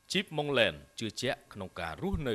ជីបម៉ុងឡែនជឿជាក់ក្នុងការរស់នៅ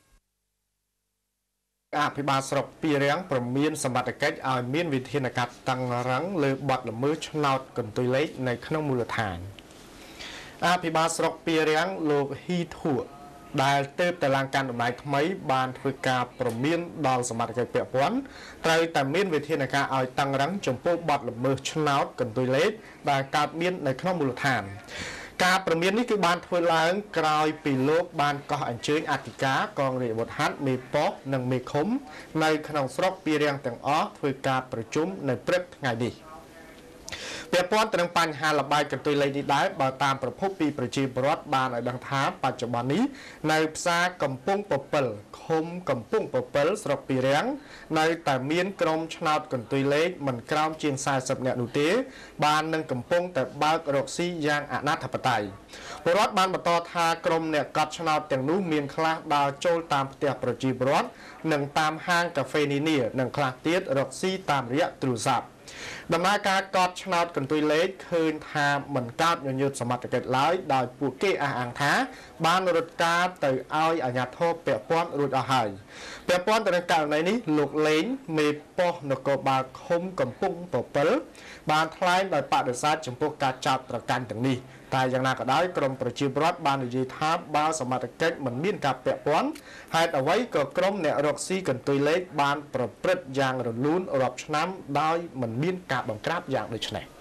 អភិបាលស្រុកពីរាំងប្រមានសមត្ថកិច្ចឲ្យមានវិធានការតឹងរ៉ឹងលើបទល្មើសឆ្នោតកន្ទុយលេខនៅក្នុងមូលដ្ឋានអភិបាលស្រុកពីរាំងលោកហ៊ីធួដែលទើបតែឡើងកាន់តំណែងថ្មីបានធ្វើការប្រមានដល់សមត្ថកិច្ចពាក់ព័ន្ធត្រូវតែមានវិធានការឲ្យតឹងរ៉ឹងចំពោះបទល្មើសឆ្នោតកន្ទុយលេខដែលកើតមាននៅក្នុងមូលដ្ឋានការប្រមាននេះគឺបានធ្វើឡើងក្រោយពីលោកបានកោះអញ្ជើញអធិការកងរាជអាវុធហត្ថមេប៉ោះនិងមេឃុំនៅក្នុងស្រុកពីរាំងទាំងអស់ធ្វើការប្រជុំនៅព្រឹកថ្ងៃនេះពាក់ព័ន្ធទៅនឹងបញ្ហាលបែកកន្ទុយលេខនេះដែរបើតាមប្រភពពីប្រជាពលរដ្ឋបានឲ្យដឹងថាបច្ចុប្បន្ននេះនៅផ្សារកំពង់ពពិលឃុំកំពង់ពពិលស្រុកពីរាំងនៅតែមានក្រុមឆ្នោតកន្ទុយលេខមិនក្រោមជាង40នាក់នោះទេបាននឹងកំពុងតែបើករកស៊ីយ៉ាងអនាធិបតេយ្យពលរដ្ឋបានបន្តថាក្រុមអ្នកកត់ឆ្នោតទាំងនោះមានខ្លះដើរចូលតាមផ្ទះប្រជាពលរដ្ឋនិងតាមហាងកាហ្វេនានានិងខ្លះទៀតរកស៊ីតាមរយៈទូរស័ព្ទដំណើរការកត់ឆ្នោតកន្ទុយលេខឃើញថាមិនកើតញញើតសមត្ថកិច្ចឡើយដោយពួកគេអះអាងថាបានរត់ការទៅឲ្យអាជ្ញាធរពាក់ព័ន្ធរួចអស់ហើយពាក់ព័ន្ធទៅនឹងករណីនេះលោកលេងមេប៉ុស្តិ៍នគរបាលឃុំកំពង់ពពិលបានថ្លែងដោយបដិសេធចំពោះការចោទប្រកាន់ទាំងនេះតែយ៉ាងណាក៏ដោយក្រមប្រជាពលរដ្ឋបាននិយាយថាបើសមត្ថកិច្ចមិនមានការពាក់ព័ន្ធហេតុអ្វីក៏ក្រមអ្នករកស៊ីកន្ទុយលេខបានប្រព្រឹត្តយ៉ាងរលូនរាប់ឆ្នាំដោយមិនមានការបង្ក្រាបយ៉ាងដូចនេះ